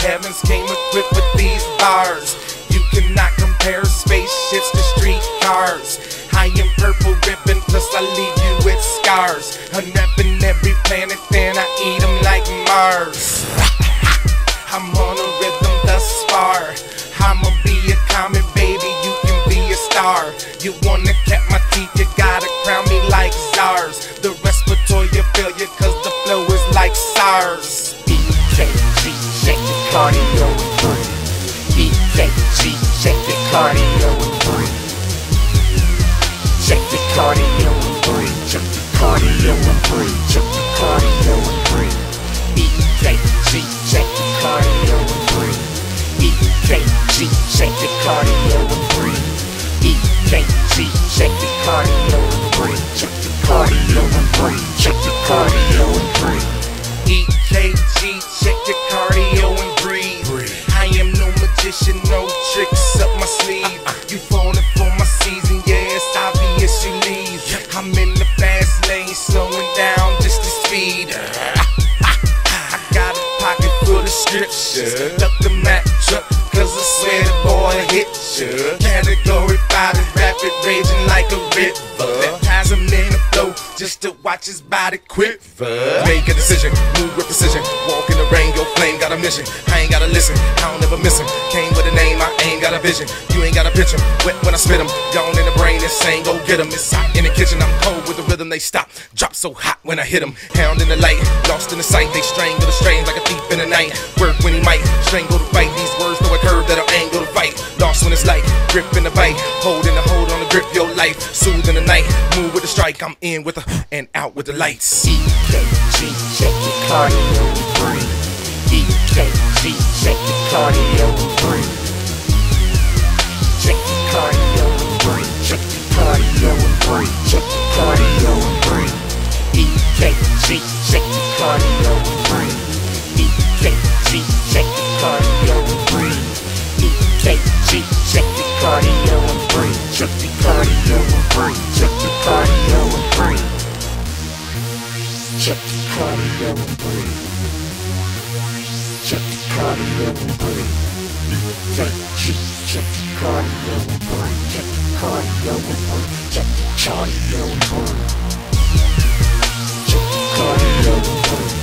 heavens came equipped with these bars. You cannot compare spaceships to street cars. I am purple ribbon, plus I leave you with scars. Unwrapping every planet, then I eat them like Mars. I'm on a rhythm thus far. I'ma be a comet, baby, you can be a star. You wanna cap my teeth, you gotta crown me like czars. The respiratory failure, cause the flow is like SARS. E.K.G, check the cardio and breathe. E.K.G, check the cardio and breathe. Check the cardio and breathe. Check the cardio and breathe. Check the cardio and breathe. E.K.G, check the cardio and breathe. E.K.G, check the cardio and breathe. E.K.G, check the cardio and breathe. Check the cardio and breathe. Check the cardio and breathe. E.K.G, check your cardio and breathe. I am no magician, no tricks up my sleeve. You falling for my season, yeah, it's obvious you leave. I'm in the fast lane, slowing down just to speed. I got a pocket full of scriptures. Duck the Mack truck, cause I swear the boy hit ya. Category 5 is rapid, raging like a river. Baptize him in the flow, just to watch his body quiver. Make a decision, move with precision. Walk in the rain, your flame got a mission. I ain't gotta listen, I don't ever miss him. Came with a name, I ain't got a vision. You ain't got a picture, wet when I spit him. Gone in the brain, insane, go get him. It's hot in the kitchen, I'm cold with the rhythm, they stop. Drop so hot when I hit him. Hound in the light, lost in the sight. They strangle the strange like a thief in the night. Work when he might, strangle to fight. These words throw a curve that I ain't go to fight. Lost when it's light, grip in the bite. Holding the hold on the grip, your life. Soothing the night, move with the strike. I'm in with the and out with the lights. E.K.G, check the cardio and breathe. E.K.G, check the cardio and breathe. Check the cardio and breathe. Check the cardio and breathe. Check the cardio and breathe. E.K.G, check the cardio and breathe. E.K.G, check the cardio and breathe. E.K.G, check the cardio and breathe. Check the cardio and breathe. Check the cardio and breathe. Check the cardio and breathe. Check the cardio and breathe. E.K.G, check the cardio and breathe. Check the cardio and breathe. Check the cardio and breathe. Check the cardio and breathe.